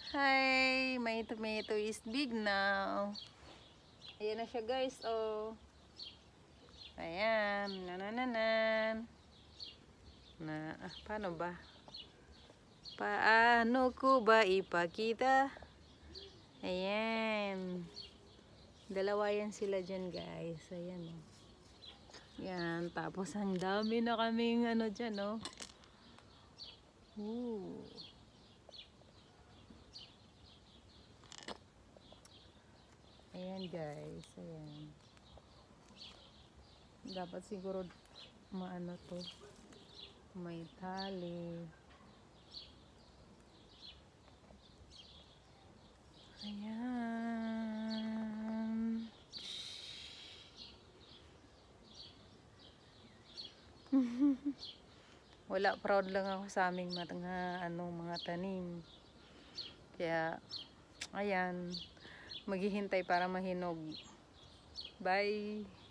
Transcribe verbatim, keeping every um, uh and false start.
Hi, my tomato is big now. Ayan na siya guys, oh. Ayan, nanananan. Na, ah, paano ba? Paano ko ba ipakita? Ayan. Dalawa yan sila dyan guys. Ayan, oh. Yan, tapos ang dami na kaming ano dyan, oh. Ooh. Ayan guys, ayan. Dapat siguro maano to, may tali. Ayan. Wala, proud lang ako sa aming mga anong mga tanim. Kaya ayan, maghihintay para mahinog. Bye.